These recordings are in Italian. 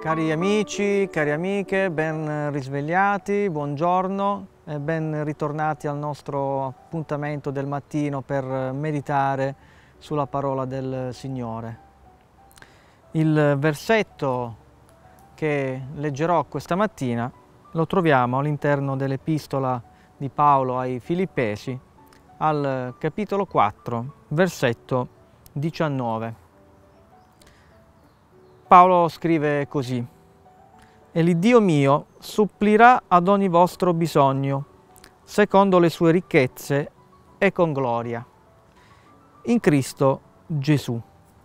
Cari amici, cari amiche, ben risvegliati, buongiorno e ben ritornati al nostro appuntamento del mattino per meditare sulla parola del Signore. Il versetto che leggerò questa mattina lo troviamo all'interno dell'epistola di Paolo ai Filippesi, al capitolo 4, versetto 19. Paolo scrive così: «E l'Iddio mio supplirà ad ogni vostro bisogno, secondo le sue ricchezze e con gloria, in Cristo Gesù».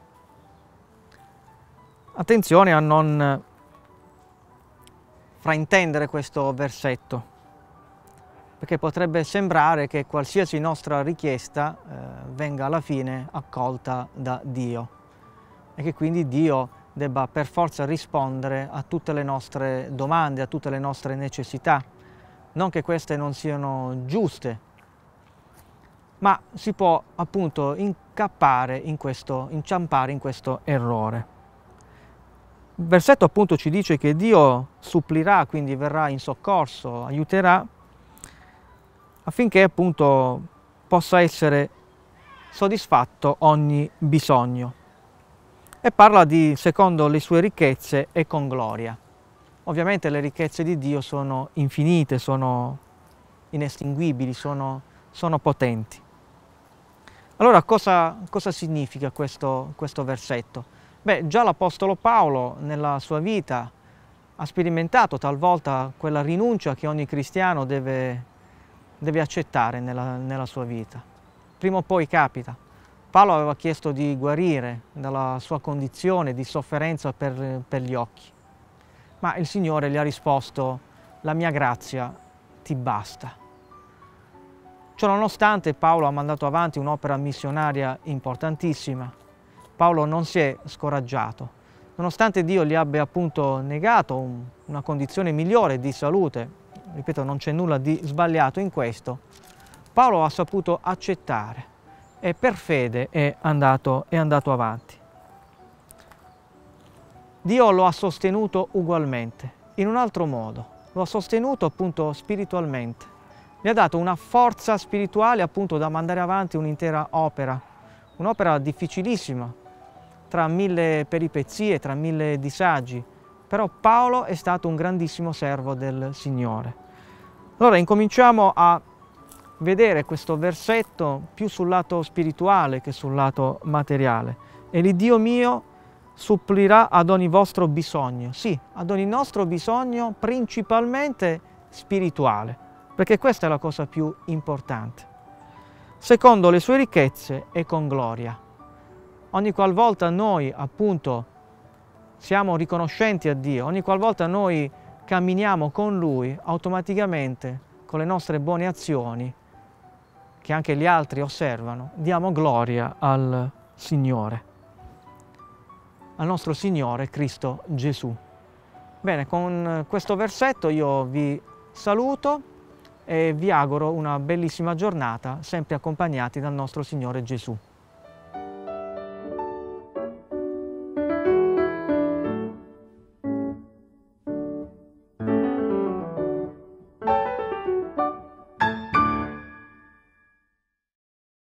Attenzione a non fraintendere questo versetto, perché potrebbe sembrare che qualsiasi nostra richiesta venga alla fine accolta da Dio e che quindi Dio debba per forza rispondere a tutte le nostre domande, a tutte le nostre necessità. Non che queste non siano giuste, ma si può appunto inciampare in questo errore. Il versetto appunto ci dice che Dio supplirà, quindi verrà in soccorso, aiuterà, affinché appunto possa essere soddisfatto ogni bisogno. E parla di secondo le sue ricchezze e con gloria. Ovviamente le ricchezze di Dio sono infinite, sono inestinguibili, sono potenti. Allora cosa significa questo versetto? Beh, già l'Apostolo Paolo nella sua vita ha sperimentato talvolta quella rinuncia che ogni cristiano deve accettare nella sua vita. Prima o poi capita. Paolo aveva chiesto di guarire dalla sua condizione di sofferenza per gli occhi, ma il Signore gli ha risposto: la mia grazia ti basta. Ciononostante Paolo ha mandato avanti un'opera missionaria importantissima. Paolo non si è scoraggiato. Nonostante Dio gli abbia appunto negato una condizione migliore di salute, ripeto, non c'è nulla di sbagliato in questo, Paolo ha saputo accettare e per fede è andato avanti. Dio lo ha sostenuto ugualmente, in un altro modo. Lo ha sostenuto appunto spiritualmente. Gli ha dato una forza spirituale appunto da mandare avanti un'intera opera, un'opera difficilissima, tra 1000 peripezie, tra 1000 disagi. Però Paolo è stato un grandissimo servo del Signore. Allora incominciamo a vedere questo versetto più sul lato spirituale che sul lato materiale. E l'Iddio mio supplirà ad ogni vostro bisogno. Sì, ad ogni nostro bisogno, principalmente spirituale, perché questa è la cosa più importante. Secondo le sue ricchezze e con gloria. Ogni qualvolta noi appunto siamo riconoscenti a Dio, ogni qualvolta noi camminiamo con Lui, automaticamente con le nostre buone azioni, che anche gli altri osservano, diamo gloria al Signore, al nostro Signore Cristo Gesù. Bene, con questo versetto io vi saluto e vi auguro una bellissima giornata, sempre accompagnati dal nostro Signore Gesù.